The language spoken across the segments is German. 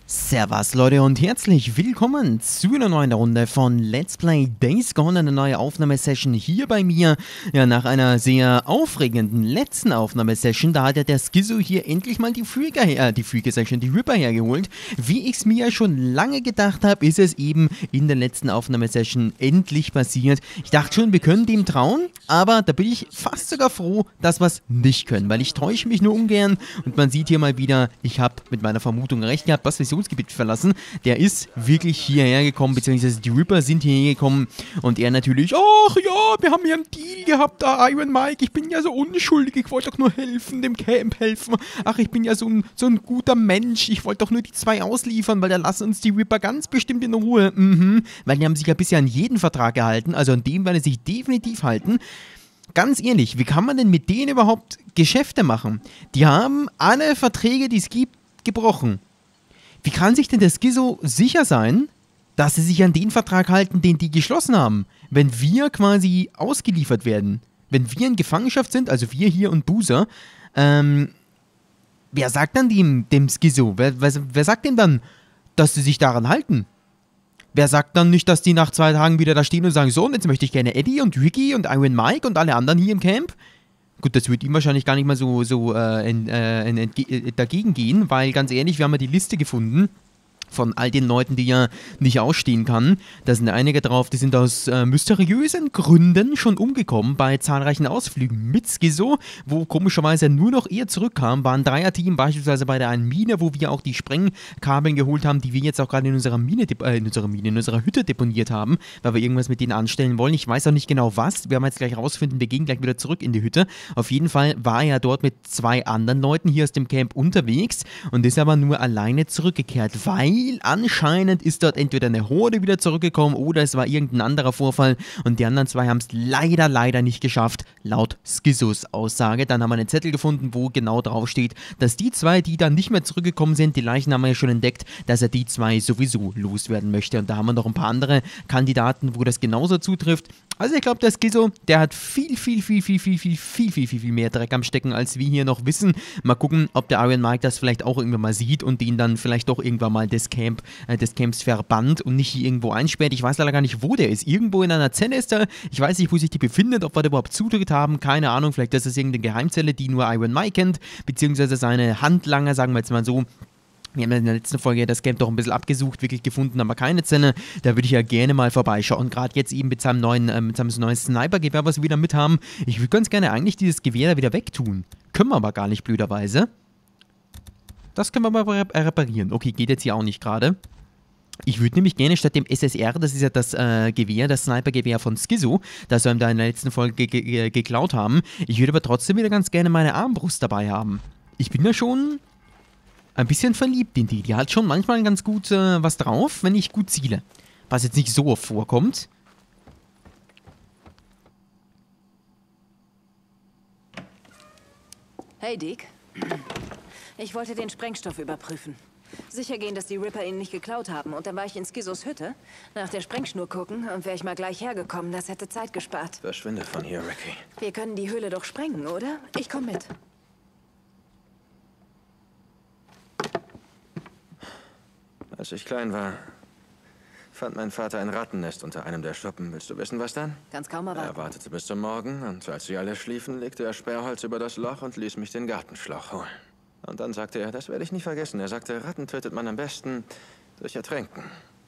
Servus Leute und herzlich willkommen zu einer neuen Runde von Let's Play Days Gone, eine neue Aufnahmesession hier bei mir. Ja, nach einer sehr aufregenden letzten Aufnahmesession, da hat ja der Skizzo hier endlich mal die Ripper hergeholt. Wie ich es mir ja schon lange gedacht habe, ist es eben in der letzten Aufnahmesession endlich passiert. Ich dachte schon, wir können dem trauen, aber da bin ich fast sogar froh, dass wir es nicht können, weil ich täusche mich nur ungern und man sieht hier mal wieder, ich habe mit meiner Vermutung recht gehabt, was Missionsgebiet verlassen. Der ist wirklich hierher gekommen, beziehungsweise die Ripper sind hierher gekommen und er natürlich, ach ja, wir haben ja einen Deal gehabt, da Iron Mike, ich bin ja so unschuldig, ich wollte doch nur helfen, dem Camp helfen. Ach, ich bin ja so ein guter Mensch, ich wollte doch nur die zwei ausliefern, weil da lassen uns die Ripper ganz bestimmt in Ruhe. Weil die haben sich ja bisher an jeden Vertrag gehalten, also an dem werden sie sich definitiv halten. Ganz ehrlich, wie kann man denn mit denen überhaupt Geschäfte machen? Die haben alle Verträge, die es gibt, gebrochen. Wie kann sich denn der Skizzo sicher sein, dass sie sich an den Vertrag halten, den die geschlossen haben? Wenn wir quasi ausgeliefert werden, wenn wir in Gefangenschaft sind, also wir hier und Boozer, wer sagt dann dem Skizzo? Wer sagt denn dann, dass sie sich daran halten? Wer sagt dann nicht, dass die nach 2 Tagen wieder da stehen und sagen, so, und jetzt möchte ich gerne Eddie und Ricky und Iron Mike und alle anderen hier im Camp? Gut, das wird ihm wahrscheinlich gar nicht mal so dagegen gehen, weil ganz ehrlich, wir haben ja die Liste gefunden von all den Leuten, die ja nicht ausstehen kann. Da sind einige drauf, die sind aus mysteriösen Gründen schon umgekommen bei zahlreichen Ausflügen mit Skizzo, wo komischerweise nur noch er zurückkam. War ein Dreierteam, beispielsweise bei der einen Mine, wo wir auch die Sprengkabeln geholt haben, die wir jetzt auch gerade in unserer Hütte deponiert haben, weil wir irgendwas mit denen anstellen wollen. Ich weiß auch nicht genau was. Wir werden jetzt gleich rausfinden, wir gehen gleich wieder zurück in die Hütte. Auf jeden Fall war er dort mit 2 anderen Leuten hier aus dem Camp unterwegs und ist aber nur alleine zurückgekehrt, weil anscheinend ist dort entweder eine Horde wieder zurückgekommen oder es war irgendein anderer Vorfall und die anderen 2 haben es leider nicht geschafft, laut Skizzos Aussage. Dann haben wir einen Zettel gefunden, wo genau drauf steht, dass die 2, die dann nicht mehr zurückgekommen sind, die Leichen haben wir ja schon entdeckt, dass er die 2 sowieso loswerden möchte. Und da haben wir noch ein paar andere Kandidaten, wo das genauso zutrifft. Also ich glaube, der Skizzo, der hat viel mehr Dreck am Stecken, als wir hier noch wissen. Mal gucken, ob der Iron Mike das vielleicht auch irgendwann mal sieht und den dann vielleicht doch irgendwann mal des Camps verbannt und nicht hier irgendwo einsperrt. Ich weiß leider gar nicht, wo der ist. Irgendwo in einer Zelle ist er. Ich weiß nicht, wo sich die befindet, ob wir da überhaupt Zutritt haben. Keine Ahnung, vielleicht ist das irgendeine Geheimzelle, die nur Iron Mike kennt, beziehungsweise seine Handlanger, sagen wir jetzt mal so. Wir haben in der letzten Folge das Camp doch ein bisschen abgesucht, wirklich gefunden, aber keine Zelle. Da würde ich ja gerne mal vorbeischauen. Gerade jetzt eben mit seinem neuen Sniper-Gewehr, was wir wieder mit haben. Ich würde ganz gerne eigentlich dieses Gewehr da wieder wegtun. Können wir aber gar nicht, blöderweise. Das können wir mal reparieren. Okay, geht jetzt hier auch nicht gerade. Ich würde nämlich gerne statt dem SSR, das ist ja das Gewehr, das Sniper-Gewehr von Skizzo, das wir da in der letzten Folge geklaut haben. Ich würde aber trotzdem wieder ganz gerne meine Armbrust dabei haben. Ich bin ja schon ein bisschen verliebt in die. Die hat schon manchmal ganz gut was drauf, wenn ich gut ziele. Was jetzt nicht so oft vorkommt. Hey Dick. Ich wollte den Sprengstoff überprüfen. Sicher gehen, dass die Ripper ihn nicht geklaut haben. Und dann war ich in Skizzos Hütte, nach der Sprengschnur gucken und wäre ich mal gleich hergekommen. Das hätte Zeit gespart. Verschwinde von hier, Ricky. Wir können die Höhle doch sprengen, oder? Ich komme mit. Als ich klein war, fand mein Vater ein Rattennest unter einem der Schuppen. Willst du wissen, was dann? Ganz kaum Er erwarten. wartete bis zum Morgen und als sie alle schliefen, legte er Sperrholz über das Loch und ließ mich den Gartenschlauch holen. Und dann sagte er, das werde ich nie vergessen. Er sagte, Ratten tötet man am besten durch Ertränken.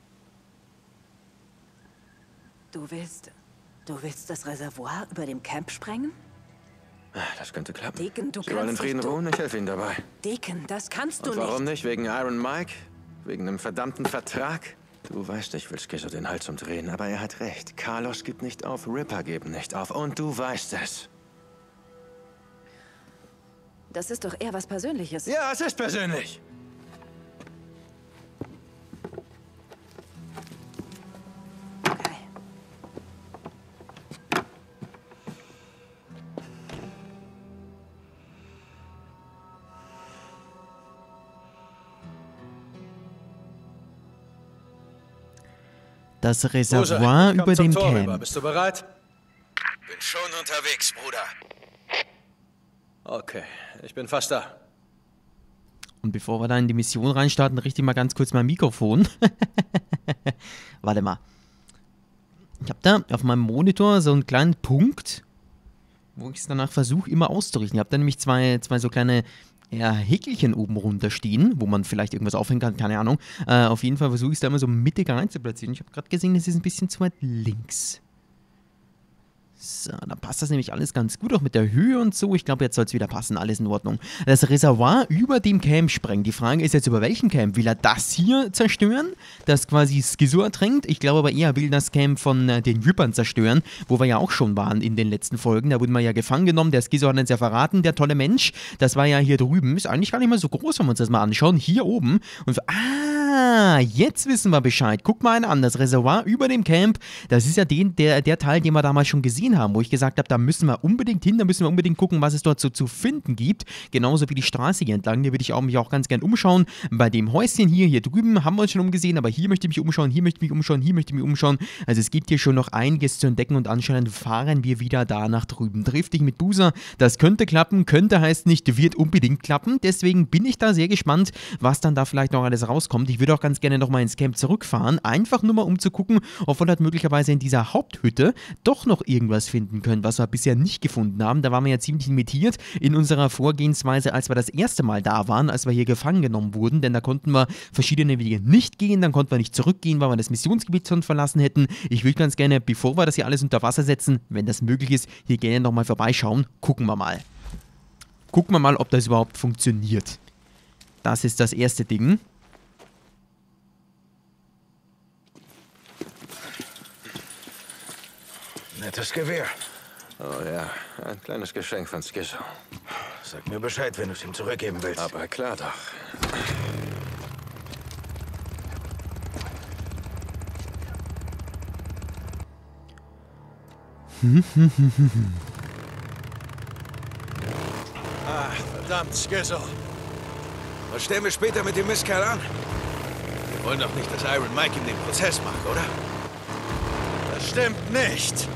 Du willst das Reservoir über dem Camp sprengen? Das könnte klappen. Deacon, du Sie wollen in kannst Frieden nicht, ruhen? Ich helfe Ihnen dabei. Deacon, das kannst du Und warum nicht. nicht? Wegen Iron Mike? Wegen einem verdammten Vertrag? Du weißt, ich will Skizzo den Hals umdrehen, aber er hat recht. Carlos gibt nicht auf, Ripper geben nicht auf. Und du weißt es. Das ist doch eher was Persönliches. Ja, es ist persönlich. Okay. Das Reservoir über dem Camp. Bist du bereit? Bin schon unterwegs, Bruder. Okay, ich bin fast da. Und bevor wir da in die Mission reinstarten, richte ich mal ganz kurz mein Mikrofon. Warte mal. Ich habe da auf meinem Monitor so einen kleinen Punkt, wo ich es danach versuche, immer auszurichten. Ich habe da nämlich zwei so kleine Häkelchen oben runter stehen, wo man vielleicht irgendwas aufhängen kann, keine Ahnung. Auf jeden Fall versuche ich es da immer so mittig rein zu platzieren. Ich habe gerade gesehen, es ist ein bisschen zu weit links. So, dann passt das nämlich alles ganz gut, auch mit der Höhe und so. Ich glaube, jetzt soll es wieder passen, alles in Ordnung. Das Reservoir über dem Camp sprengen. Die Frage ist jetzt, über welchen Camp? Will er das hier zerstören, das quasi Skizzo ertränkt? Ich glaube aber eher, er will das Camp von den Rippern zerstören, wo wir ja auch schon waren in den letzten Folgen. Da wurden wir ja gefangen genommen, der Skizzo hat uns ja verraten, der tolle Mensch. Das war ja hier drüben. Ist eigentlich gar nicht mal so groß, wenn wir uns das mal anschauen. Hier oben. Und jetzt wissen wir Bescheid. Guck mal einen an, das Reservoir über dem Camp, das ist ja der Teil, den wir damals schon gesehen haben, wo ich gesagt habe, da müssen wir unbedingt hin, da müssen wir unbedingt gucken, was es dort so zu finden gibt. Genauso wie die Straße hier entlang, hier würde ich mich auch ganz gern umschauen. Bei dem Häuschen hier drüben haben wir uns schon umgesehen, aber hier möchte ich mich umschauen, hier möchte ich mich umschauen, hier möchte ich mich umschauen. Also es gibt hier schon noch einiges zu entdecken und anscheinend fahren wir wieder da nach drüben. Triff dich mit Boozer, das könnte klappen, könnte heißt nicht, wird unbedingt klappen. Deswegen bin ich da sehr gespannt, was dann da vielleicht noch alles rauskommt. Ich würde auch ganz gerne nochmal ins Camp zurückfahren, einfach nur mal um zu gucken, ob wir dort möglicherweise in dieser Haupthütte doch noch irgendwas finden können, was wir bisher nicht gefunden haben. Da waren wir ja ziemlich limitiert in unserer Vorgehensweise, als wir das erste Mal da waren, als wir hier gefangen genommen wurden, denn da konnten wir verschiedene Wege nicht gehen, dann konnten wir nicht zurückgehen, weil wir das Missionsgebiet schon verlassen hätten. Ich will ganz gerne, bevor wir das hier alles unter Wasser setzen, wenn das möglich ist, hier gerne nochmal vorbeischauen. Gucken wir mal. Gucken wir mal, ob das überhaupt funktioniert. Das ist das erste Ding. Nettes Gewehr. Oh ja, ein kleines Geschenk von Skizzo. Sag mir Bescheid, wenn du es ihm zurückgeben willst. Aber klar doch. Ach, verdammt, Skizzo. Was stellen wir später mit dem Mistkerl an? Wir wollen doch nicht, dass Iron Mike ihm den Prozess macht, oder? Das stimmt nicht.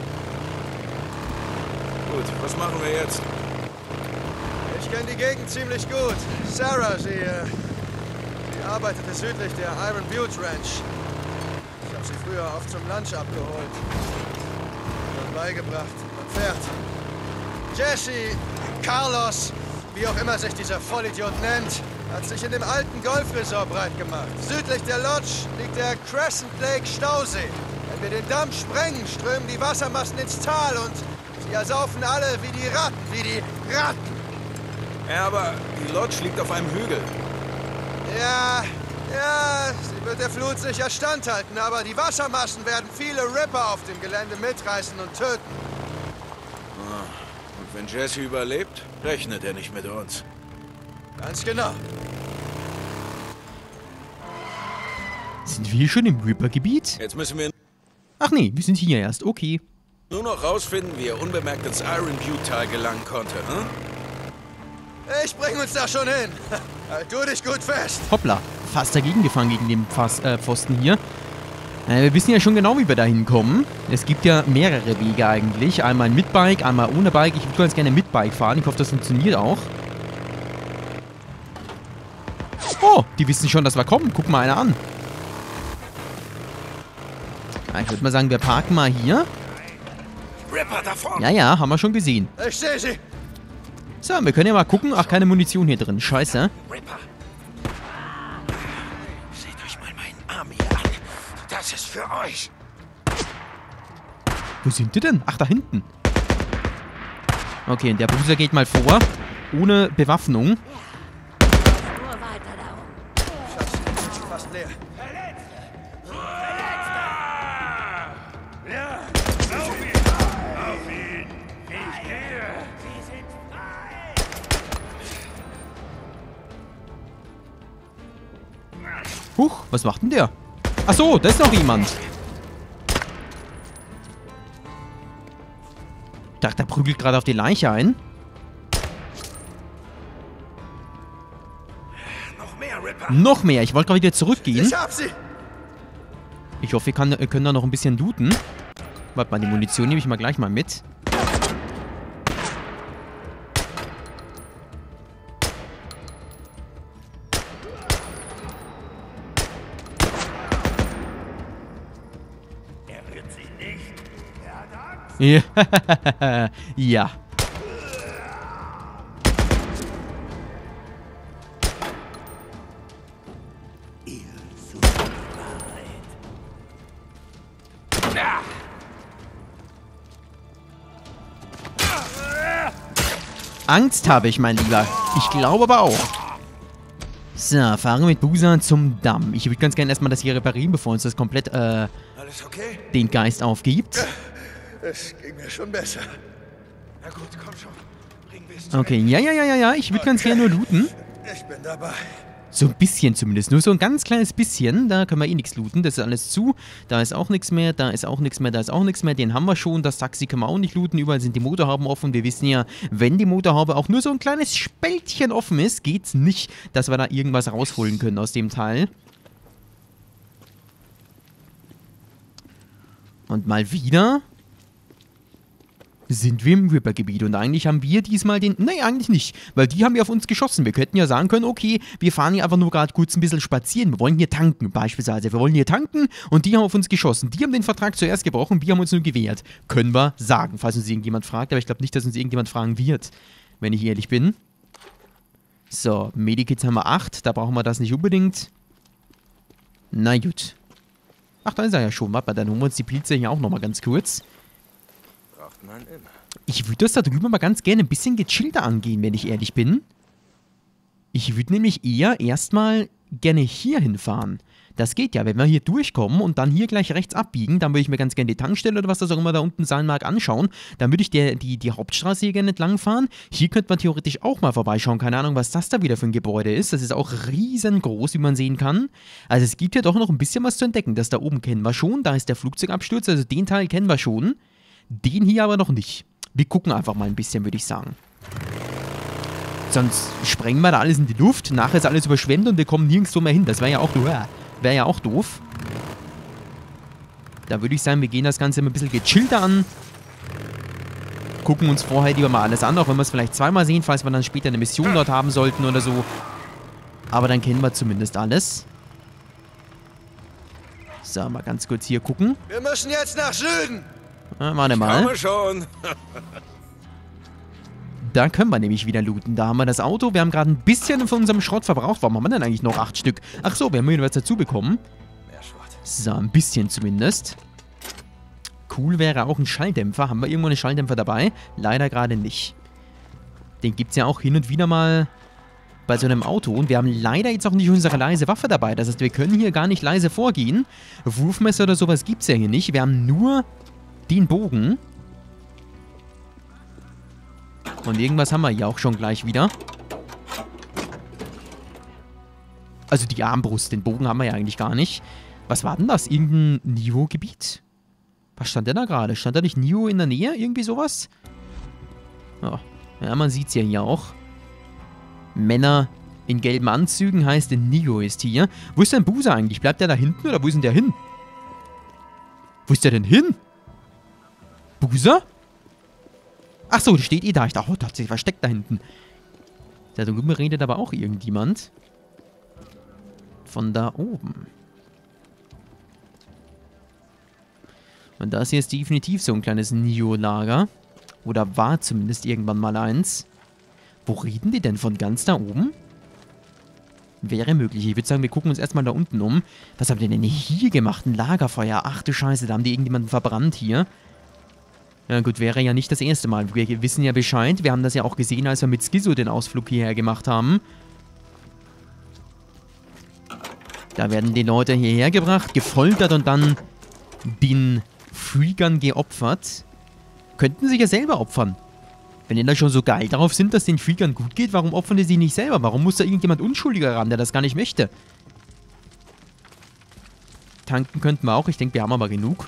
Gut, was machen wir jetzt? Ich kenne die Gegend ziemlich gut. Sarah, sie arbeitete südlich der Iron Butte Ranch. Ich habe sie früher oft zum Lunch abgeholt. Und beigebracht, man fährt. Jesse, Carlos, wie auch immer sich dieser Vollidiot nennt, hat sich in dem alten Golfresort breit gemacht. Südlich der Lodge liegt der Crescent Lake Stausee. Wenn wir den Damm sprengen, strömen die Wassermassen ins Tal und sie ersaufen alle wie die Ratten. Ja, aber die Lodge liegt auf einem Hügel. Ja, sie wird der Flut sicher standhalten, aber die Wassermassen werden viele Ripper auf dem Gelände mitreißen und töten. Und wenn Jesse überlebt, rechnet er nicht mit uns. Ganz genau. Sind wir schon im Ripper-Gebiet? Jetzt müssen wir Ach nee, wir sind hier erst, okay. nur noch rausfinden, wie er unbemerkt ins Iron Butte-Tal gelangen konnte, hm? Ich bring uns da schon hin. Halt du dich gut fest. Hoppla, fast dagegen gefahren gegen den Pfosten hier. Wir wissen ja schon genau, wie wir da hinkommen. Es gibt ja mehrere Wege eigentlich. Einmal mit Bike, einmal ohne Bike. Ich würde ganz gerne mit Bike fahren. Ich hoffe, das funktioniert auch. Oh, die wissen schon, dass wir kommen. Guck mal einer an. Ich würde mal sagen, wir parken mal hier. Ripper da vorne! Ja, haben wir schon gesehen. Ich sehe sie. So, wir können ja mal gucken. Ach, keine Munition hier drin. Scheiße. Ripper! Seht euch mal meinen Arm hier an. Das ist für euch. Wo sind die denn? Ach, da hinten. Okay, der Bruder geht mal vor. Ohne Bewaffnung. Nur weiter da oben. Scheiße, fast leer. Huch, was macht denn der? Ach so, da ist noch jemand. Ich dachte, der prügelt gerade auf die Leiche ein. Noch mehr Ripper. Noch mehr. Ich wollte gerade wieder zurückgehen. Ich hab sie. Ich hoffe, wir können da noch ein bisschen looten. Warte mal, die Munition nehme ich mal gleich mal mit. Ja. Ja. Angst habe ich, mein Lieber. Ich glaube aber auch. So, fahren wir mit Busa zum Damm. Ich würde ganz gerne erstmal das hier reparieren, bevor uns das komplett, Alles okay? den Geist aufgibt. Es ging mir schon besser. Na gut, komm schon. Bringen wir es Okay, ja. Ich würde ganz gerne nur looten. Ich bin dabei. So ein bisschen zumindest. Nur so ein ganz kleines bisschen. Da können wir eh nichts looten. Das ist alles zu. Da ist auch nichts mehr. Da ist auch nichts mehr. Da ist auch nichts mehr. Den haben wir schon. Das Taxi können wir auch nicht looten. Überall sind die Motorhauben offen. Wir wissen ja, wenn die Motorhaube auch nur so ein kleines Spältchen offen ist, geht's nicht, dass wir da irgendwas rausholen können aus dem Teil. Und mal wieder sind wir im Ripper-Gebiet. Und eigentlich haben wir diesmal den... Nee, eigentlich nicht. Weil die haben ja auf uns geschossen. Wir könnten ja sagen können, okay, wir fahren hier einfach nur gerade kurz ein bisschen spazieren. Wir wollen hier tanken, beispielsweise. Wir wollen hier tanken und die haben auf uns geschossen. Die haben den Vertrag zuerst gebrochen und wir haben uns nur gewehrt. Können wir sagen, falls uns irgendjemand fragt. Aber ich glaube nicht, dass uns irgendjemand fragen wird, wenn ich ehrlich bin. So, Medikits haben wir 8. Da brauchen wir das nicht unbedingt. Na gut. Ach, da ist er ja schon. Warte mal, dann holen wir uns die Pilze hier auch nochmal ganz kurz. Man immer. Ich würde das da drüben mal ganz gerne ein bisschen gechillter angehen, wenn ich ehrlich bin. Ich würde nämlich eher erstmal gerne hier hinfahren. Das geht ja, wenn wir hier durchkommen und dann hier gleich rechts abbiegen, dann würde ich mir ganz gerne die Tankstelle oder was das auch immer da unten sein mag anschauen. Dann würde ich die Hauptstraße hier gerne entlang fahren. Hier könnte man theoretisch auch mal vorbeischauen. Keine Ahnung, was das da wieder für ein Gebäude ist. Das ist auch riesengroß, wie man sehen kann. Also es gibt ja doch noch ein bisschen was zu entdecken. Das da oben kennen wir schon. Da ist der Flugzeugabsturz, also den Teil kennen wir schon. Den hier aber noch nicht. Wir gucken einfach mal ein bisschen, würde ich sagen. Sonst sprengen wir da alles in die Luft. Nachher ist alles überschwemmt und wir kommen nirgendwo mehr hin. Das wäre ja auch doof. Da würde ich sagen, wir gehen das Ganze ein bisschen gechillter an. Gucken uns vorher lieber mal alles an, auch wenn wir es vielleicht zweimal sehen, falls wir dann später eine Mission dort haben sollten oder so. Aber dann kennen wir zumindest alles. So, mal ganz kurz hier gucken. Wir müssen jetzt nach Süden. Warte mal. Komme schon. Da können wir nämlich wieder looten. Da haben wir das Auto. Wir haben gerade ein bisschen von unserem Schrott verbraucht. Warum haben wir denn eigentlich noch 8 Stück? Ach so, wir haben wieder was dazu bekommen. Mehr Schrott. So, ein bisschen zumindest. Cool wäre auch ein Schalldämpfer. Haben wir irgendwo einen Schalldämpfer dabei? Leider gerade nicht. Den gibt es ja auch hin und wieder mal bei so einem Auto. Und wir haben leider jetzt auch nicht unsere leise Waffe dabei. Das heißt, wir können hier gar nicht leise vorgehen. Wurfmesser oder sowas gibt es ja hier nicht. Wir haben nur den Bogen. Und irgendwas haben wir hier auch schon gleich wieder. Also die Armbrust, den Bogen haben wir ja eigentlich gar nicht. Was war denn das? Irgendein Nio-Gebiet? Was stand denn da gerade? Stand da nicht Nio in der Nähe? Irgendwie sowas? Oh. Ja, man sieht es ja hier auch. Männer in gelben Anzügen heißt, Nio ist hier. Wo ist denn Busa eigentlich? Bleibt der da hinten oder wo ist denn der hin? Wo ist der denn hin? Busa? Ach so, der steht eh da. Ich dachte, oh, tatsächlich versteckt da hinten. Da drüben redet aber auch irgendjemand. Von da oben. Und das hier ist definitiv so ein kleines Nio-Lager. Oder war zumindest irgendwann mal eins. Wo reden die denn von ganz da oben? Wäre möglich. Ich würde sagen, wir gucken uns erstmal da unten um. Was haben die denn hier gemacht? Ein Lagerfeuer. Ach du Scheiße, da haben die irgendjemanden verbrannt hier. Ja gut, wäre ja nicht das erste Mal. Wir wissen ja Bescheid. Wir haben das ja auch gesehen, als wir mit Schizo den Ausflug hierher gemacht haben. Da werden die Leute hierher gebracht, gefoltert und dann den Freakern geopfert. Könnten sich ja selber opfern. Wenn die da schon so geil darauf sind, dass den Freakern gut geht, warum opfern die sich nicht selber? Warum muss da irgendjemand Unschuldiger ran, der das gar nicht möchte? Tanken könnten wir auch. Ich denke, wir haben aber genug.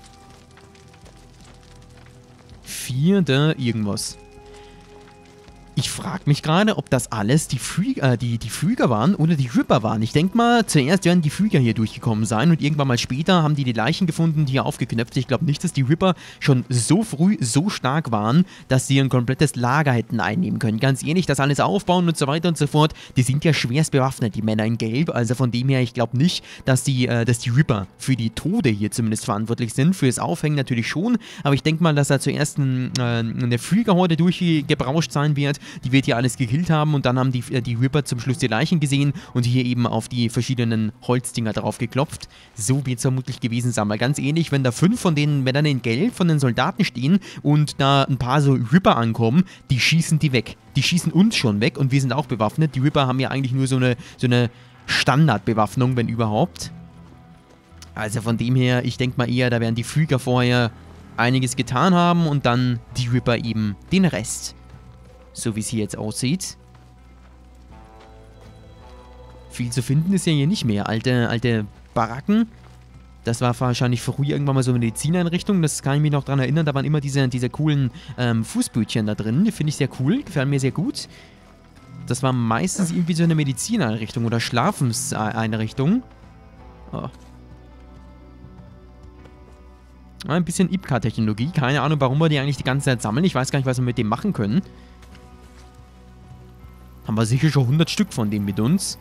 4 da irgendwas. Ich frage mich gerade, ob das alles die Flüger waren oder die Ripper waren. Ich denke mal, zuerst werden die Flüger hier durchgekommen sein und irgendwann mal später haben die Leichen gefunden, die hier aufgeknöpft. Ich glaube nicht, dass die Ripper schon so früh so stark waren, dass sie ein komplettes Lager hätten einnehmen können. Ganz ehrlich, das alles aufbauen und so weiter und so fort, die sind ja schwerst bewaffnet, die Männer in Gelb. Also von dem her, ich glaube nicht, dass die Ripper für die Tode hier zumindest verantwortlich sind. Für das Aufhängen natürlich schon, aber ich denke mal, dass da zuerst eine Flügerhorde durchgebrauscht sein wird. Die wird hier alles gekillt haben und dann haben die Ripper zum Schluss die Leichen gesehen und hier eben auf die verschiedenen Holzdinger drauf geklopft. So wird es vermutlich gewesen sein. Mal ganz ähnlich, wenn da 5 von den Männern in Gelb von den Soldaten stehen und da ein paar so Ripper ankommen, die schießen die weg. Die schießen uns schon weg und wir sind auch bewaffnet. Die Ripper haben ja eigentlich nur so eine Standardbewaffnung, wenn überhaupt. Also von dem her, ich denke mal eher, da werden die Flüger vorher einiges getan haben und dann die Ripper eben den Rest. So wie es hier jetzt aussieht. Viel zu finden ist ja hier nicht mehr. Alte Baracken. Das war wahrscheinlich früher irgendwann mal so eine Medizineinrichtung. Das kann ich mich noch daran erinnern. Da waren immer diese coolen Fußbötchen da drin. Die finde ich sehr cool. Gefallen mir sehr gut. Das war meistens irgendwie so eine Medizineinrichtung oder Schlafenseinrichtung. Oh. Ein bisschen IPCA-Technologie. Keine Ahnung, warum wir die eigentlich die ganze Zeit sammeln. Ich weiß gar nicht, was wir mit dem machen können. Haben wir sicher schon 100 Stück von dem mit uns.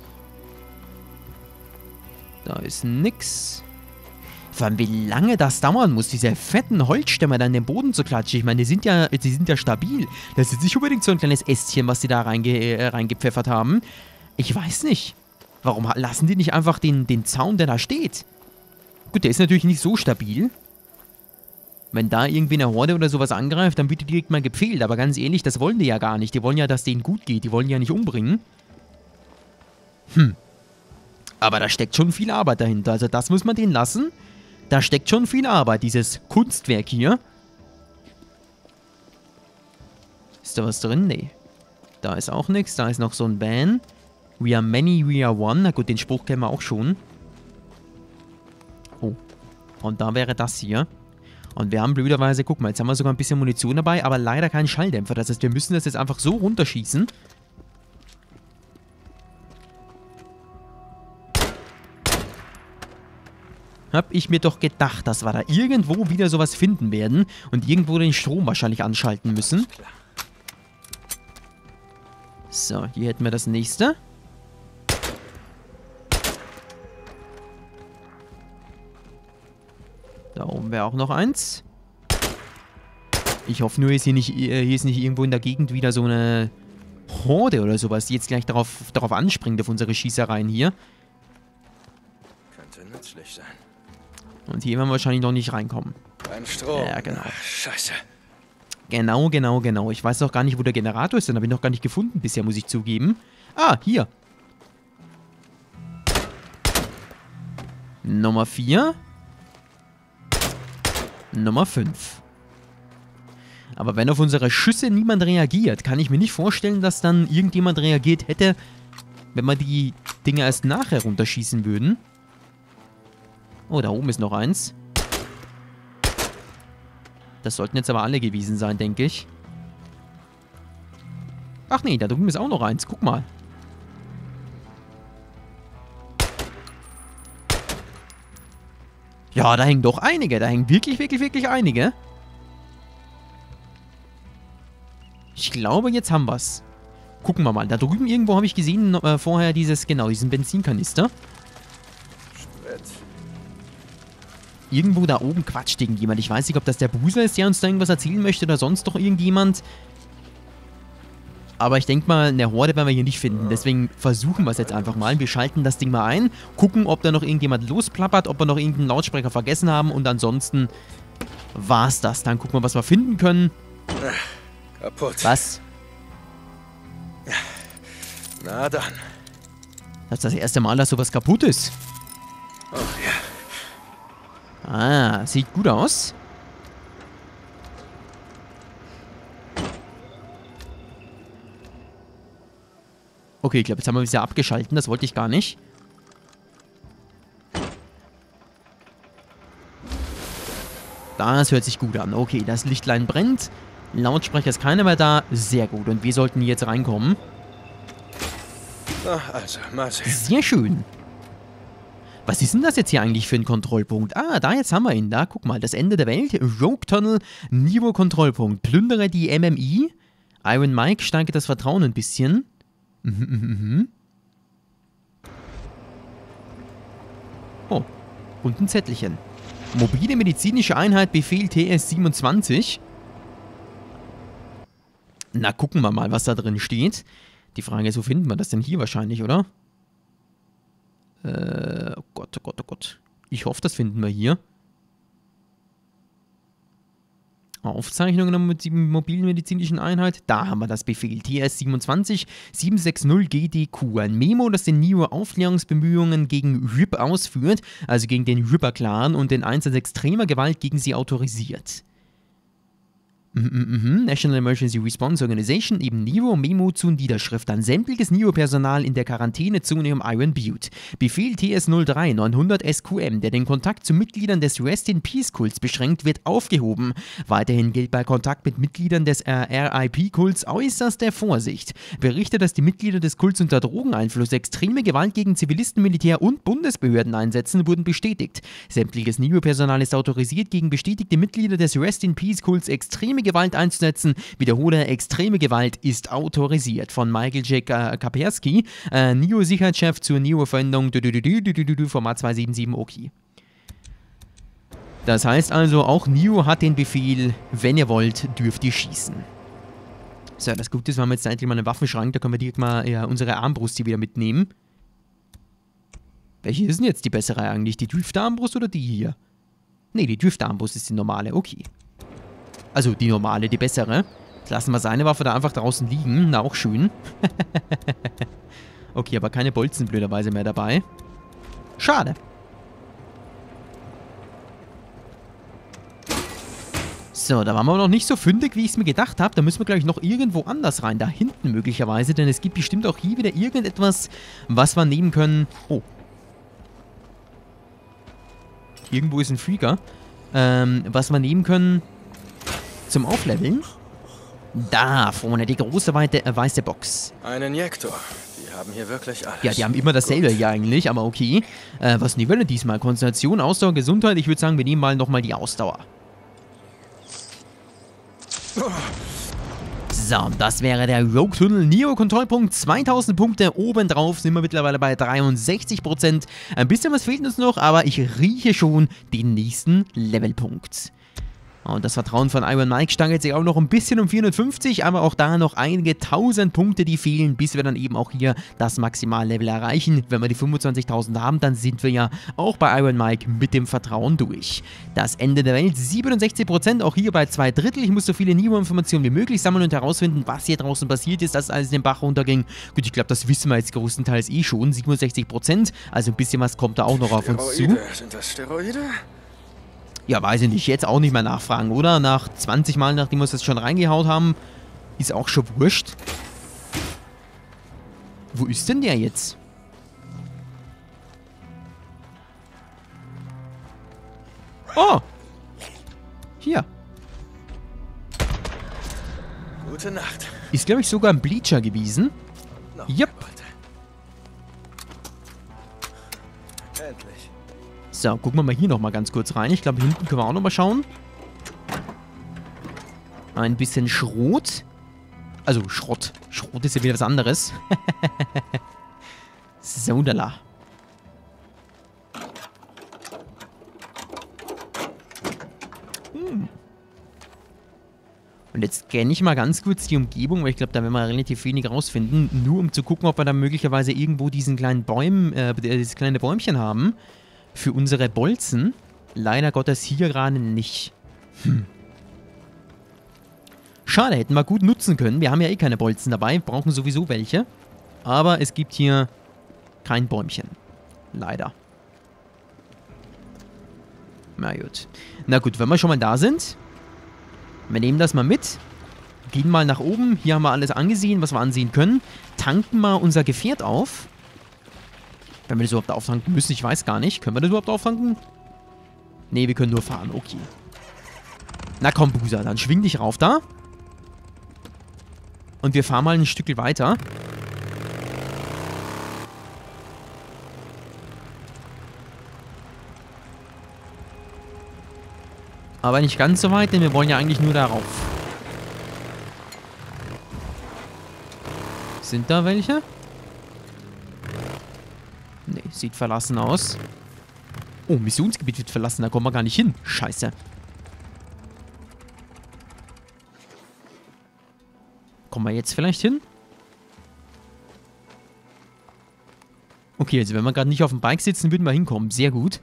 Da ist nix. Vor allem, wie lange das dauern muss, diese fetten Holzstämme da in den Boden zu klatschen. Ich meine, die sind ja stabil. Das ist nicht unbedingt so ein kleines Ästchen, was die da reingepfeffert haben. Ich weiß nicht. Warum lassen die nicht einfach den Zaun, der da steht? Gut, der ist natürlich nicht so stabil. Wenn da irgendwie eine Horde oder sowas angreift, dann wird die direkt mal gepfählt. Aber ganz ehrlich, das wollen die ja gar nicht. Die wollen ja, dass denen gut geht. Die wollen die ja nicht umbringen. Aber da steckt schon viel Arbeit dahinter. Also das muss man denen lassen. Da steckt schon viel Arbeit, dieses Kunstwerk hier. Ist da was drin? Nee. Da ist auch nichts. Da ist noch so ein Ban. We are many, we are one. Na gut, den Spruch kennen wir auch schon. Oh. Und da wäre das hier. Und wir haben blöderweise, guck mal, jetzt haben wir sogar ein bisschen Munition dabei, aber leider keinen Schalldämpfer. Das heißt, wir müssen das jetzt einfach so runterschießen. Hab ich mir doch gedacht, dass wir da irgendwo wieder sowas finden werden und irgendwo den Strom wahrscheinlich anschalten müssen. So, hier hätten wir das nächste. Da oben wäre auch noch eins. Ich hoffe nur, hier ist nicht irgendwo in der Gegend wieder so eine Horde oder sowas, die jetzt gleich darauf anspringt, auf unsere Schießereien hier. Könnte nützlich sein. Und hier werden wir wahrscheinlich noch nicht reinkommen. Ein Strom. Ja, genau. Ach, scheiße. Genau. Ich weiß noch gar nicht, wo der Generator ist, den habe ich noch gar nicht gefunden bisher, muss ich zugeben. Ah, hier. Nummer 4. Nummer 5. Aber wenn auf unsere Schüsse niemand reagiert, kann ich mir nicht vorstellen, dass dann irgendjemand reagiert hätte, wenn wir die Dinger erst nachher runterschießen würden. Oh, da oben ist noch eins. Das sollten jetzt aber alle gewesen sein, denke ich. Ach nee, da drüben ist auch noch eins. Guck mal. Ja, da hängen doch einige. Da hängen wirklich einige. Ich glaube, jetzt haben wir's. Gucken wir mal. Da drüben irgendwo habe ich gesehen, vorher diesen Benzinkanister. Sprit. Irgendwo da oben quatscht irgendjemand. Ich weiß nicht, ob das der Bruser ist, der uns da irgendwas erzählen möchte oder sonst doch irgendjemand. Aber ich denke mal, eine Horde werden wir hier nicht finden. Deswegen versuchen wir es jetzt einfach mal. Wir schalten das Ding mal ein, gucken, ob da noch irgendjemand losplappert, ob wir noch irgendeinen Lautsprecher vergessen haben. Und ansonsten war's das. Dann gucken wir, was wir finden können. Kaputt. Was? Na dann. Das ist das erste Mal, dass sowas kaputt ist. Oh ja. Ah, sieht gut aus. Okay, ich glaube, jetzt haben wir wieder abgeschalten. Das wollte ich gar nicht. Das hört sich gut an. Okay, das Lichtlein brennt. Lautsprecher ist keiner mehr da. Sehr gut. Und wir sollten jetzt reinkommen. Na, also, mal sehen. Sehr schön. Was ist denn das jetzt hier eigentlich für ein Kontrollpunkt? Ah, da, jetzt haben wir ihn. Da, guck mal. Das Ende der Welt. Rogue Tunnel. Niveau Kontrollpunkt. Plündere die MMI. Iron Mike steigert das Vertrauen ein bisschen. Oh. Und ein Zettelchen. Mobile medizinische Einheit Befehl TS-27. Na, gucken wir mal, was da drin steht. Die Frage ist, wo finden wir das denn hier wahrscheinlich, oder? Oh Gott, oh Gott, oh Gott. Ich hoffe, das finden wir hier. Aufzeichnungen der mobilen medizinischen Einheit. Da haben wir das Befehl TS-27 760 GDQ. Ein Memo, das den Neo Aufklärungsbemühungen gegen RIP ausführt, also gegen den Ripper-Clan und den Einsatz extremer Gewalt gegen sie autorisiert. National Emergency Response Organization, eben NEO, Memo zu Niederschrift an sämtliches NEO-Personal in der Quarantänezone um Iron Butte. Befehl TS-03 900 SQM, der den Kontakt zu Mitgliedern des Rest in Peace-Kults beschränkt, wird aufgehoben. Weiterhin gilt bei Kontakt mit Mitgliedern des RIP-Kults äußerste Vorsicht. Berichte, dass die Mitglieder des Kults unter Drogeneinfluss extreme Gewalt gegen Zivilisten, Militär und Bundesbehörden einsetzen, wurden bestätigt. Sämtliches NEO-Personal ist autorisiert, gegen bestätigte Mitglieder des Rest in Peace-Kults extreme Gewalt einzusetzen. Wiederhole, extreme Gewalt ist autorisiert. Von Michael J. Kapersky, NEO-Sicherheitschef zur NEO-Verwendung, Format 277, okay. Das heißt also, auch NEO hat den Befehl, wenn ihr wollt, dürft ihr schießen. So, das Gute ist, wir haben jetzt endlich mal einen Waffenschrank, da können wir direkt mal unsere Armbrust hier wieder mitnehmen. Welche ist denn jetzt die bessere eigentlich? Die Drift-Armbrust oder die hier? Ne, die Drift-Armbrust ist die normale, okay. Also die normale, die bessere. Jetzt lassen wir seine Waffe da einfach draußen liegen. Na, auch schön. Okay, aber keine Bolzen blöderweise mehr dabei. Schade. So, da waren wir noch nicht so fündig, wie ich es mir gedacht habe. Da müssen wir, glaube ich, noch irgendwo anders rein. Da hinten möglicherweise, denn es gibt bestimmt auch hier wieder irgendetwas, was wir nehmen können. Oh. Irgendwo ist ein Flieger. Was wir nehmen können zum Aufleveln. Da vorne die große weiße Box. Ein Injektor. Die haben hier wirklich alles. Ja, die haben immer dasselbe hier eigentlich, aber okay. Was nehmen wir denn diesmal? Konzentration, Ausdauer, Gesundheit. Ich würde sagen, wir nehmen mal nochmal die Ausdauer. So, das wäre der Rogue Tunnel Neo Kontrollpunkt. 2000 Punkte obendrauf sind wir mittlerweile bei 63%. Ein bisschen was fehlt uns noch, aber ich rieche schon den nächsten Levelpunkt. Und das Vertrauen von Iron Mike steigert sich auch noch ein bisschen um 450, aber auch da noch einige 1000 Punkte, die fehlen, bis wir dann eben auch hier das Maximallevel erreichen. Wenn wir die 25.000 haben, dann sind wir ja auch bei Iron Mike mit dem Vertrauen durch. Das Ende der Welt, 67%, auch hier bei 2/3. Ich muss so viele Neo-Informationen wie möglich sammeln und herausfinden, was hier draußen passiert ist, dass alles in den Bach runterging. Gut, ich glaube, das wissen wir jetzt größtenteils eh schon, 67%, also ein bisschen was kommt da auch noch auf uns zu. Sind das Steroide? Ja, weiß ich nicht. Jetzt auch nicht mehr nachfragen, oder? Nach 20 Mal, nachdem wir es jetzt schon reingehaut haben, ist auch schon wurscht. Wo ist denn der jetzt? Oh! Hier. Gute Nacht. Ist, glaube ich, sogar ein Bleacher gewesen. Yep. Endlich. So, gucken wir mal hier nochmal ganz kurz rein. Ich glaube, hinten können wir auch nochmal schauen. Ein bisschen Schrot. Also Schrott. Schrot ist ja wieder was anderes. So, da. Und jetzt scanne ich mal ganz kurz die Umgebung, weil ich glaube, da werden wir relativ wenig rausfinden. Nur um zu gucken, ob wir da möglicherweise irgendwo diesen kleinen dieses kleine Bäumchen haben. Für unsere Bolzen. Leider Gottes hier gerade nicht. Schade, hätten wir gut nutzen können. Wir haben ja eh keine Bolzen dabei, brauchen sowieso welche. Aber es gibt hier kein Bäumchen. Leider. Na gut. Na gut, wenn wir schon mal da sind. Wir nehmen das mal mit. Gehen mal nach oben. Hier haben wir alles angesehen, was wir ansehen können. Tanken mal unser Gefährt auf. Wenn wir das überhaupt auftanken müssen, ich weiß gar nicht. Können wir das überhaupt auftanken? Ne, wir können nur fahren, okay. Na komm, Busa, dann schwing dich rauf da. Und wir fahren mal ein Stück weiter. Aber nicht ganz so weit, denn wir wollen ja eigentlich nur darauf. Sind da welche? Nee, sieht verlassen aus. Oh, Missionsgebiet wird verlassen, da kommen wir gar nicht hin. Scheiße. Kommen wir jetzt vielleicht hin? Okay, also wenn wir gerade nicht auf dem Bike sitzen, würden wir hinkommen. Sehr gut.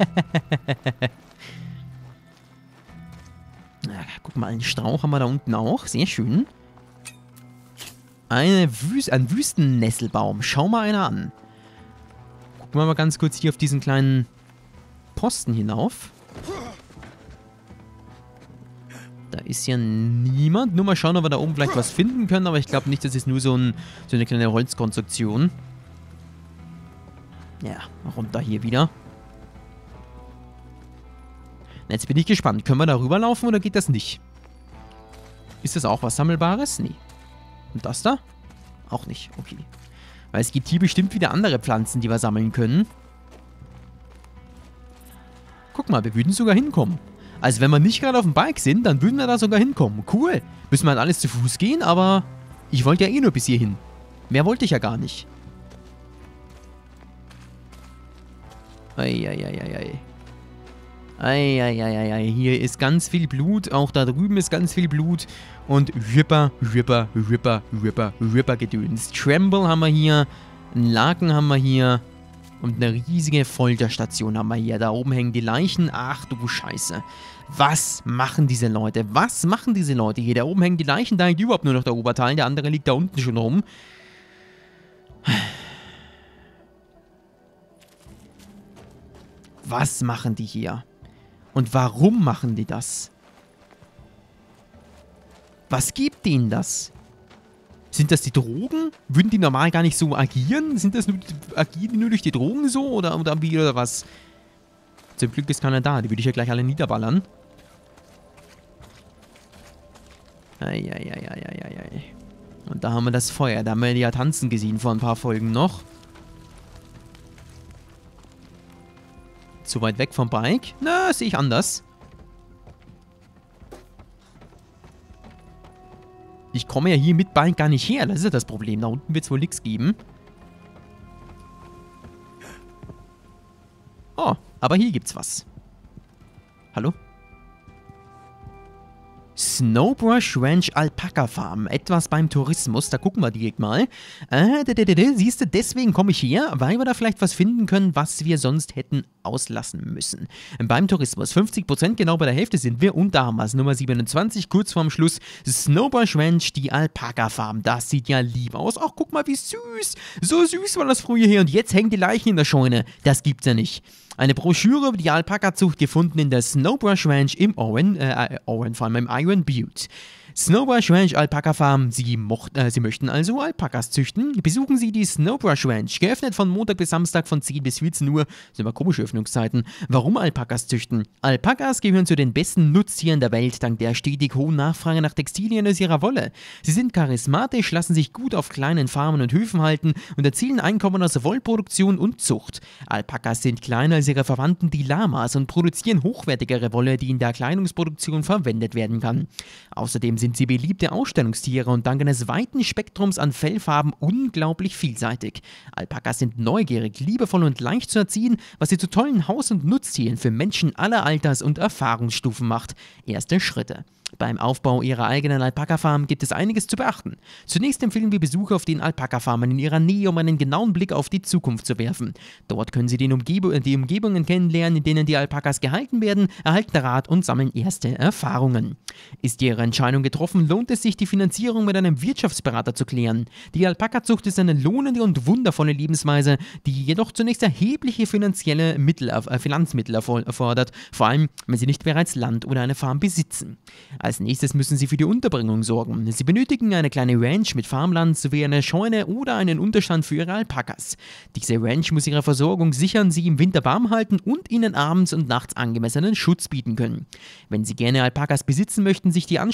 Guck mal, einen Strauch haben wir da unten auch. Sehr schön. Ein Wüstennesselbaum. Schau mal einer an. Gucken wir mal ganz kurz hier auf diesen kleinen Posten hinauf. Da ist ja niemand. Nur mal schauen, ob wir da oben vielleicht was finden können. Aber ich glaube nicht, das ist nur so eine kleine Holzkonstruktion. Ja, runter hier wieder. Jetzt bin ich gespannt. Können wir da rüberlaufen oder geht das nicht? Ist das auch was Sammelbares? Nee. Und das da? Auch nicht. Okay. Weil es gibt hier bestimmt wieder andere Pflanzen, die wir sammeln können. Guck mal, wir würden sogar hinkommen. Also wenn wir nicht gerade auf dem Bike sind, dann würden wir da sogar hinkommen. Cool. Müssen wir halt alles zu Fuß gehen, aber ich wollte ja eh nur bis hierhin. Mehr wollte ich ja gar nicht. Eieieiei. Eieieiei. Hier ist ganz viel Blut. Auch da drüben ist ganz viel Blut. Und Ripper Gedöns. Tremble haben wir hier. Einen Laken haben wir hier. Und eine riesige Folterstation haben wir hier. Da oben hängen die Leichen. Ach du Scheiße. Was machen diese Leute? Was machen diese Leute hier? Da oben hängen die Leichen. Da hängt überhaupt nur noch der Oberteil. Der andere liegt da unten schon rum. Was machen die hier? Und warum machen die das? Was gibt denen das? Sind das die Drogen? Würden die normal gar nicht so agieren? Agieren die nur durch die Drogen so? Oder wie oder was? Zum Glück ist keiner da. Die würde ich ja gleich alle niederballern. Eieieiei. Und da haben wir das Feuer. Da haben wir die ja tanzen gesehen vor ein paar Folgen noch. Zu weit weg vom Bike? Na, sehe ich anders. Ich komme ja hier mit Bike gar nicht her. Das ist ja das Problem. Da unten wird es wohl nichts geben. Oh, aber hier gibt's was. Hallo? Snowbrush Ranch Alpaka Farm. Etwas beim Tourismus. Da gucken wir direkt mal. Siehst du, deswegen komme ich her, weil wir da vielleicht was finden können, was wir sonst hätten auslassen müssen. Beim Tourismus 50%, genau bei der Hälfte sind wir. Und da haben wir es. Nummer 27, kurz vorm Schluss. Snowbrush Ranch, die Alpaka Farm. Das sieht ja lieb aus. Ach, guck mal, wie süß. So süß war das früher hier. Und jetzt hängen die Leichen in der Scheune. Das gibt's ja nicht. Eine Broschüre über die Alpaka-Zucht gefunden in der Snowbrush Ranch im im Iron Butte. Snowbrush Ranch Alpaka Farm. Sie möchten also Alpakas züchten? Besuchen Sie die Snowbrush Ranch. Geöffnet von Montag bis Samstag von 10 bis 14 Uhr. Das sind aber komische Öffnungszeiten. Warum Alpakas züchten? Alpakas gehören zu den besten Nutztieren der Welt, dank der stetig hohen Nachfrage nach Textilien aus ihrer Wolle. Sie sind charismatisch, lassen sich gut auf kleinen Farmen und Höfen halten und erzielen Einkommen aus Wollproduktion und Zucht. Alpakas sind kleiner als ihre Verwandten, die Lamas, und produzieren hochwertigere Wolle, die in der Kleidungsproduktion verwendet werden kann. Außerdem sind sie beliebte Ausstellungstiere und dank eines weiten Spektrums an Fellfarben unglaublich vielseitig. Alpakas sind neugierig, liebevoll und leicht zu erziehen, was sie zu tollen Haus- und Nutztieren für Menschen aller Alters- und Erfahrungsstufen macht. Erste Schritte. Beim Aufbau ihrer eigenen Alpaka-Farm gibt es einiges zu beachten. Zunächst empfehlen wir Besucher auf den Alpaka-Farmen in ihrer Nähe, um einen genauen Blick auf die Zukunft zu werfen. Dort können sie die Umgebungen kennenlernen, in denen die Alpakas gehalten werden, erhalten Rat und sammeln erste Erfahrungen. Ist ihre Entscheidung getroffen, lohnt es sich, die Finanzierung mit einem Wirtschaftsberater zu klären. Die Alpaka-Zucht ist eine lohnende und wundervolle Lebensweise, die jedoch zunächst erhebliche finanzmittel erfordert, vor allem, wenn sie nicht bereits Land oder eine Farm besitzen. Als nächstes müssen sie für die Unterbringung sorgen. Sie benötigen eine kleine Ranch mit Farmland sowie eine Scheune oder einen Unterstand für ihre Alpakas. Diese Ranch muss ihre Versorgung sichern, sie im Winter warm halten und ihnen abends und nachts angemessenen Schutz bieten können. Wenn Sie gerne Alpakas besitzen möchten, sich die Anschaffung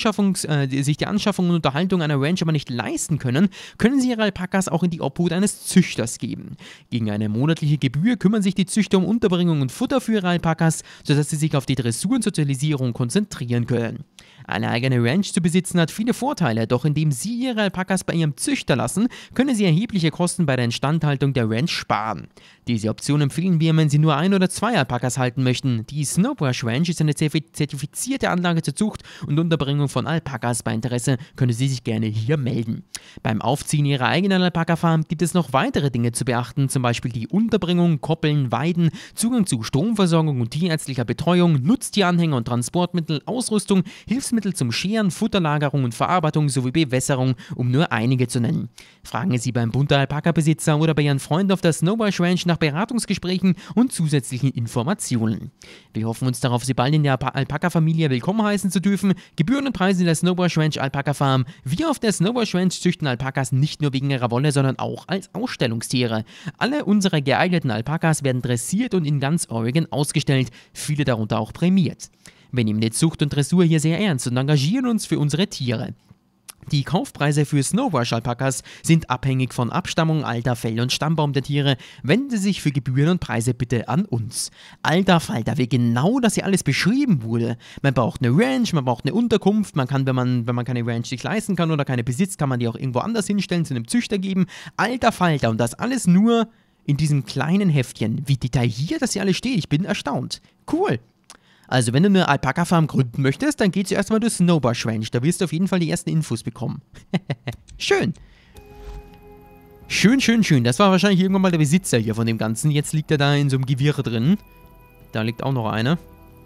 sich die Anschaffung und Unterhaltung einer Ranch aber nicht leisten können, können sie ihre Alpakas auch in die Obhut eines Züchters geben. Gegen eine monatliche Gebühr kümmern sich die Züchter um Unterbringung und Futter für ihre Alpakas, sodass sie sich auf die Dressur und Sozialisierung konzentrieren können. Eine eigene Ranch zu besitzen hat viele Vorteile, doch indem Sie Ihre Alpakas bei Ihrem Züchter lassen, können Sie erhebliche Kosten bei der Instandhaltung der Ranch sparen. Diese Option empfehlen wir, wenn Sie nur 1 oder 2 Alpakas halten möchten. Die Snowbrush Ranch ist eine zertifizierte Anlage zur Zucht und Unterbringung von Alpakas. Bei Interesse können Sie sich gerne hier melden. Beim Aufziehen Ihrer eigenen Alpaka-Farm gibt es noch weitere Dinge zu beachten, zum Beispiel die Unterbringung, Koppeln, Weiden, Zugang zu Stromversorgung und tierärztlicher Betreuung, Nutztieranhänger und Transportmittel, Ausrüstung, Hilfsmittel zum Scheren, Futterlagerung und Verarbeitung sowie Bewässerung, um nur einige zu nennen. Fragen Sie beim Bunter Alpaka-Besitzer oder bei Ihren Freunden auf der Snowbrush Ranch nach Beratungsgesprächen und zusätzlichen Informationen. Wir hoffen uns darauf, Sie bald in der Alpaka-Familie willkommen heißen zu dürfen. Gebühren und Preise in der Snowbrush Ranch Alpaka Farm. Wir auf der Snowbrush Ranch züchten Alpakas nicht nur wegen ihrer Wolle, sondern auch als Ausstellungstiere. Alle unsere geeigneten Alpakas werden dressiert und in ganz Oregon ausgestellt, viele darunter auch prämiert. Wir nehmen die Zucht und Dressur hier sehr ernst und engagieren uns für unsere Tiere. Die Kaufpreise für Snowbrush-Alpakas sind abhängig von Abstammung, Alter, Fell und Stammbaum der Tiere. Wenden Sie sich für Gebühren und Preise bitte an uns. Alter Falter, wie genau das hier alles beschrieben wurde. Man braucht eine Ranch, man braucht eine Unterkunft, man kann, wenn man keine Ranch sich leisten kann oder keine besitzt, kann man die auch irgendwo anders hinstellen, zu einem Züchter geben. Alter Falter, und das alles nur in diesem kleinen Heftchen. Wie detailliert das hier alles steht, ich bin erstaunt. Cool. Also, wenn du eine Alpaka-Farm gründen möchtest, dann geh zuerst mal durch Snowbrush Ranch. Da wirst du auf jeden Fall die ersten Infos bekommen. Schön. Schön, schön, schön. Das war wahrscheinlich irgendwann mal der Besitzer hier von dem Ganzen. Jetzt liegt er da in so einem Gewirr drin. Da liegt auch noch eine.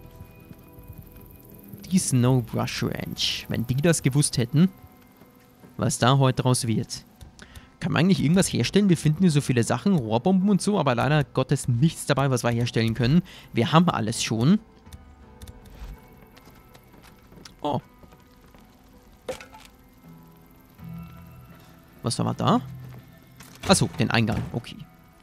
Die Snowbrush Ranch. Wenn die das gewusst hätten, was da heute draus wird. Kann man eigentlich irgendwas herstellen? Wir finden hier so viele Sachen, Rohrbomben und so, aber leider Gottes nichts dabei, was wir herstellen können. Wir haben alles schon. Oh. Was haben wir da? Achso, den Eingang. Okay.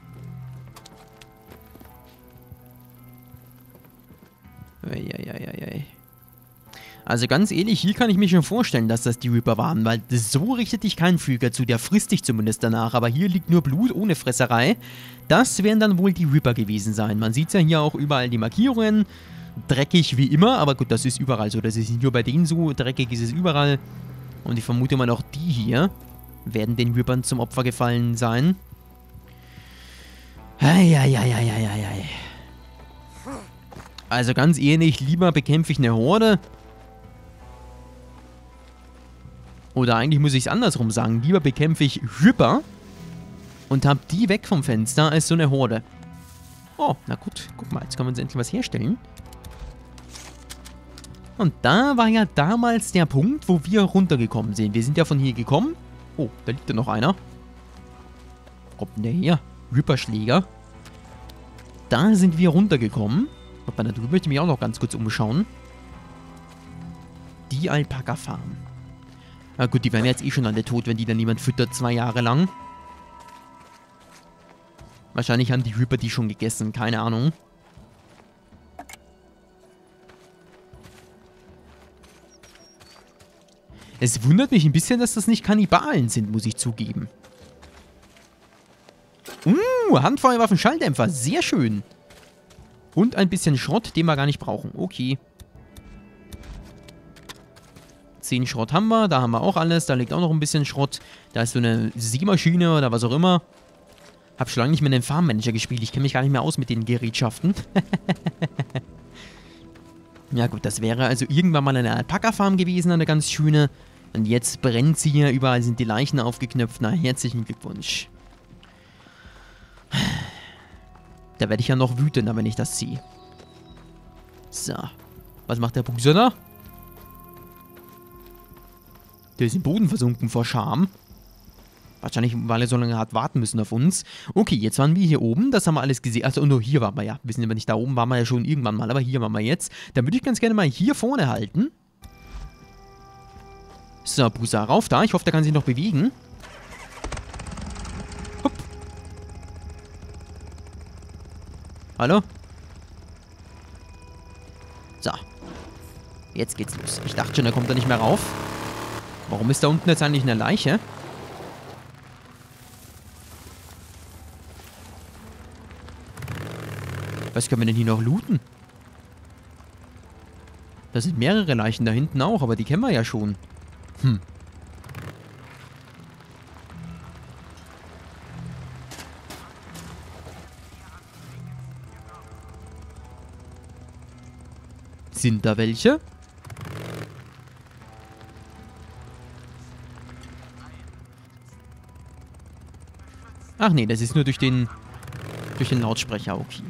Eieieiei. Also ganz ehrlich, hier kann ich mir schon vorstellen, dass das die Ripper waren, weil so richtet dich kein Flüger zu, der frisst dich zumindest danach, aber hier liegt nur Blut ohne Fresserei. Das werden dann wohl die Ripper gewesen sein. Man sieht ja hier auch überall die Markierungen. Dreckig wie immer, aber gut, das ist überall so. Das ist nicht nur bei denen so, dreckig ist es überall. Und ich vermute mal auch die hier werden den Rippern zum Opfer gefallen sein. Eieieiei. Also ganz ehrlich, lieber bekämpfe ich eine Horde. Oder eigentlich muss ich es andersrum sagen. Lieber bekämpfe ich Ripper und habe die weg vom Fenster als so eine Horde. Oh, na gut. Guck mal, jetzt können wir uns endlich was herstellen. Und da war ja damals der Punkt, wo wir runtergekommen sind. Wir sind ja von hier gekommen. Oh, da liegt ja noch einer. Wo kommt denn der her? Ripperschläger. Da sind wir runtergekommen. Und da drüben möchte ich mich auch noch ganz kurz umschauen. Die Alpaka-Farm. Na gut, die wären jetzt eh schon alle tot, wenn die dann niemand füttert, 2 Jahre lang. Wahrscheinlich haben die Ripper die schon gegessen, keine Ahnung. Es wundert mich ein bisschen, dass das nicht Kannibalen sind, muss ich zugeben. Handfeuerwaffen, Schalldämpfer, sehr schön. Und ein bisschen Schrott, den wir gar nicht brauchen. Okay. 10 Schrott haben wir, da haben wir auch alles, da liegt auch noch ein bisschen Schrott. Da ist so eine Seemaschine oder was auch immer. Hab schon lange nicht mehr den Farmmanager gespielt, ich kenne mich gar nicht mehr aus mit den Gerätschaften. Ja gut, das wäre also irgendwann mal eine Alpaka-Farm gewesen, eine ganz schöne. Und jetzt brennt sie hier, überall sind die Leichen aufgeknöpft. Na, herzlichen Glückwunsch. Da werde ich ja noch wütender, wenn ich das sehe. So. Was macht der Buser da? Der ist im Boden versunken vor Scham. Wahrscheinlich, weil er so lange hat warten müssen auf uns. Okay, jetzt waren wir hier oben. Das haben wir alles gesehen. Also, nur hier waren wir ja. Wir sind aber nicht da oben, waren wir ja schon irgendwann mal. Aber hier waren wir jetzt. Dann würde ich ganz gerne mal hier vorne halten. So, Busa, rauf da. Ich hoffe, der kann sich noch bewegen. Hopp. Hallo? So. Jetzt geht's los. Ich dachte schon, er kommt da nicht mehr rauf. Warum ist da unten jetzt eigentlich eine Leiche? Was können wir denn hier noch looten? Da sind mehrere Leichen da hinten auch, aber die kennen wir ja schon. Sind da welche? Ach nee, das ist nur durch den Lautsprecher, okay.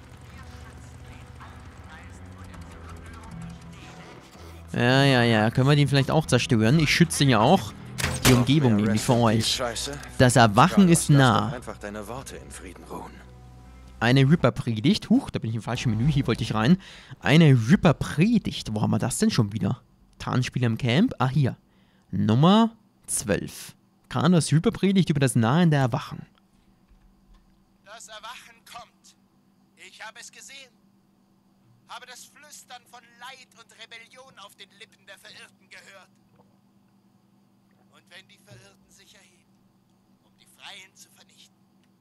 Ja, können wir den vielleicht auch zerstören? Ich schütze ja auch die Umgebung nämlich vor euch. Das Erwachen ist nah. Einfach deine Worte in Frieden ruhen. Eine Ripper-Predigt. Huch, da bin ich im falschen Menü, hier wollte ich rein. Eine Ripper-Predigt. Wo haben wir das denn schon wieder? Tarnspieler im Camp. Ah, hier. Nummer 12. Kanos Ripper-Predigt über das Nahen der Erwachen. Das Erwachen kommt. Ich habe es gesehen. Habe das Flüstern von Leid und Rebellion auf den Lippen der Verirrten gehört. Und wenn die Verirrten sich erheben, um die Freien zu vernichten,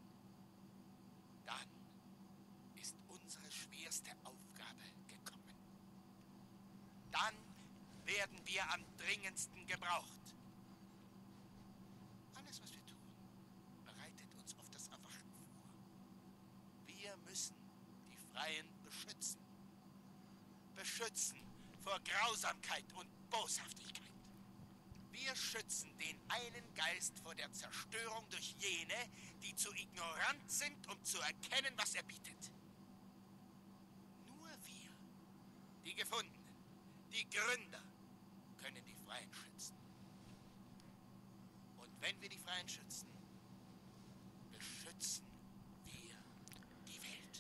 dann ist unsere schwerste Aufgabe gekommen. Dann werden wir am dringendsten gebraucht. Alles, was wir tun, bereitet uns auf das Erwachen vor. Wir müssen die Freien beschützen. Beschützen vor Grausamkeit und Boshaftigkeit. Wir schützen den einen Geist vor der Zerstörung durch jene, die zu ignorant sind, um zu erkennen, was er bietet. Nur wir, die Gefundenen, die Gründer, können die Freien schützen. Und wenn wir die Freien schützen, beschützen wir die Welt.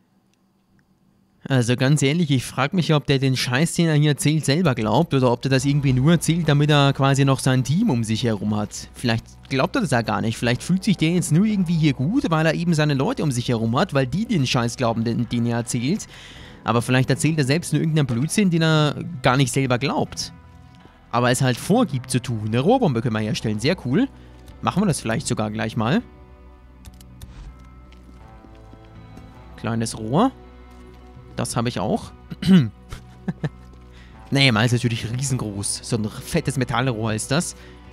Also ganz ehrlich, ich frage mich, ob der den Scheiß, den er hier erzählt, selber glaubt oder ob der das irgendwie nur erzählt, damit er quasi noch sein Team um sich herum hat. Vielleicht glaubt er das ja gar nicht. Vielleicht fühlt sich der jetzt nur irgendwie hier gut, weil er eben seine Leute um sich herum hat, weil die den Scheiß glauben, den er erzählt. Aber vielleicht erzählt er selbst nur irgendeinen Blödsinn, den er gar nicht selber glaubt. Aber es halt vorgibt zu tun. Eine Rohrbombe können wir herstellen. Sehr cool. Machen wir das vielleicht sogar gleich mal. Kleines Rohr. Das habe ich auch. Nee, mal ist natürlich riesengroß. So ein fettes Metallrohr ist das.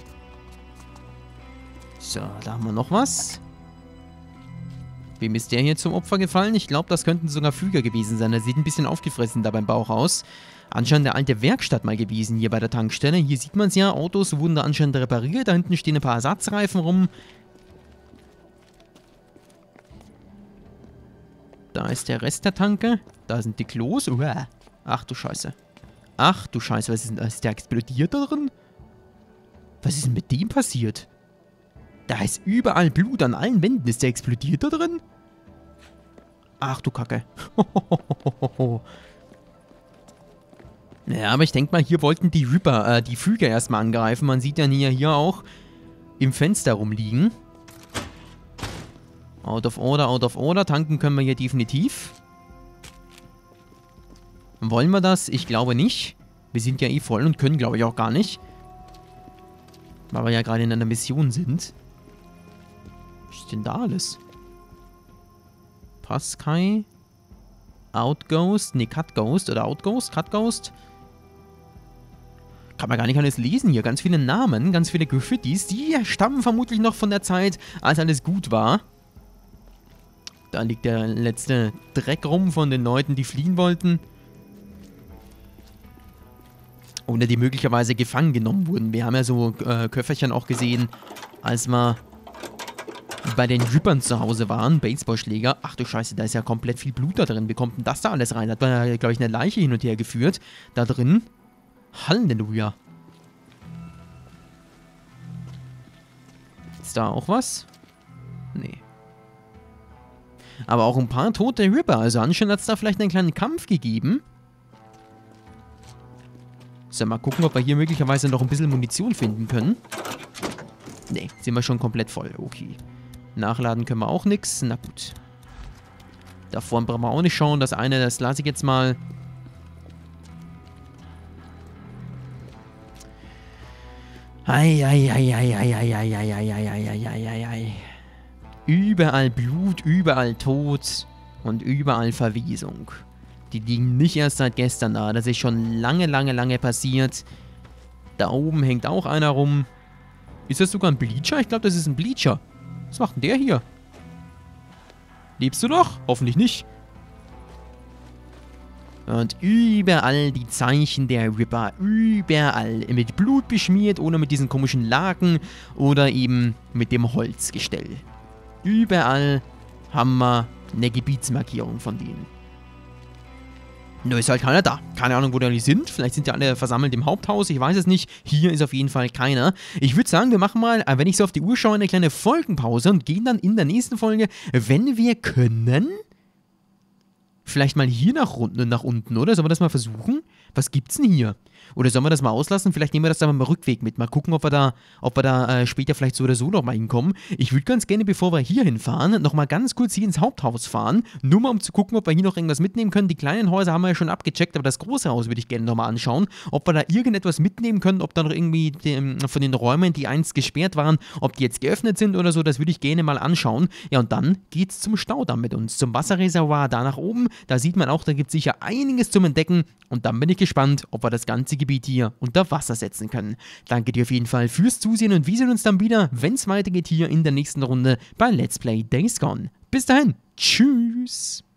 So, da haben wir noch was. Wem ist der hier zum Opfer gefallen? Ich glaube, das könnten sogar Flüger gewesen sein. Der sieht ein bisschen aufgefressen da beim Bauch aus. Anscheinend eine alte Werkstatt mal gewesen hier bei der Tankstelle. Hier sieht man es ja. Autos wurden da anscheinend repariert. Da hinten stehen ein paar Ersatzreifen rum. Da ist der Rest der Tanke. Da sind die Klos. Uah. Ach du Scheiße. Ach du Scheiße, was ist denn da? Ist der explodiert da drin? Was ist denn mit dem passiert? Da ist überall Blut an allen Wänden. Ist der explodiert da drin? Ach du Kacke. Ja, aber ich denke mal, hier wollten die Ripper, die Flüger erstmal angreifen. Man sieht ja hier auch im Fenster rumliegen. Out of order, out of order. Tanken können wir hier definitiv. Wollen wir das? Ich glaube nicht. Wir sind ja eh voll und können, glaube ich, auch gar nicht. Weil wir ja gerade in einer Mission sind. Was ist denn da alles? Paskai. Outghost. Ne, Cutghost. Oder Outghost. Cutghost. Kann man gar nicht alles lesen hier. Ganz viele Namen, ganz viele Graffitis. Die stammen vermutlich noch von der Zeit, als alles gut war. Da liegt der letzte Dreck rum von den Leuten, die fliehen wollten. Oder die möglicherweise gefangen genommen wurden. Wir haben ja so Köfferchen auch gesehen, als wir bei den Rippern zu Hause waren. Baseballschläger. Ach du Scheiße, da ist ja komplett viel Blut da drin. Wie kommt denn das da alles rein? Hat man ja, glaube ich, eine Leiche hin und her geführt. Da drin. Halleluja. Ist da auch was? Nee. Aber auch ein paar tote Ripper. Also anscheinend hat es da vielleicht einen kleinen Kampf gegeben. So, mal gucken, ob wir hier möglicherweise noch ein bisschen Munition finden können. Nee, sind wir schon komplett voll. Okay. Nachladen können wir auch nichts. Na gut. Da vorne brauchen wir auch nicht schauen. Das eine, das lasse ich jetzt mal. Ei. Überall Blut, überall Tod und überall Verwesung. Die liegen nicht erst seit gestern da, das ist schon lange passiert. Da oben hängt auch einer rum. Ist das sogar ein Bleacher? Ich glaube, das ist ein Bleacher. Was macht denn der hier? Lebst du noch? Hoffentlich nicht. Und überall die Zeichen der Ripper. Überall. Mit Blut beschmiert oder mit diesen komischen Laken oder eben mit dem Holzgestell. Überall haben wir eine Gebietsmarkierung von denen. Nur ist halt keiner da. Keine Ahnung, wo die sind. Vielleicht sind die alle versammelt im Haupthaus. Ich weiß es nicht. Hier ist auf jeden Fall keiner. Ich würde sagen, wir machen mal, wenn ich so auf die Uhr schaue, eine kleine Folgenpause und gehen dann in der nächsten Folge, wenn wir können, vielleicht mal hier nach unten, oder? Sollen wir das mal versuchen? Was gibt's denn hier? Oder sollen wir das mal auslassen? Vielleicht nehmen wir das dann mal Rückweg mit. Mal gucken, ob wir da später vielleicht so oder so nochmal hinkommen. Ich würde ganz gerne, bevor wir hier hinfahren, nochmal ganz kurz hier ins Haupthaus fahren. Nur mal, um zu gucken, ob wir hier noch irgendwas mitnehmen können. Die kleinen Häuser haben wir ja schon abgecheckt, aber das große Haus würde ich gerne nochmal anschauen. Ob wir da irgendetwas mitnehmen können, ob da noch irgendwie von den Räumen, die einst gesperrt waren, ob die jetzt geöffnet sind oder so, das würde ich gerne mal anschauen. Ja, und dann geht's zum Staudamm mit uns, zum Wasserreservoir da nach oben. Da sieht man auch, da gibt es sicher einiges zum Entdecken. Und dann bin ich gespannt, ob wir das ganze Gebiet hier unter Wasser setzen können. Danke dir auf jeden Fall fürs Zusehen und wir sehen uns dann wieder, wenn es weitergeht hier in der nächsten Runde bei Let's Play Days Gone. Bis dahin, tschüss!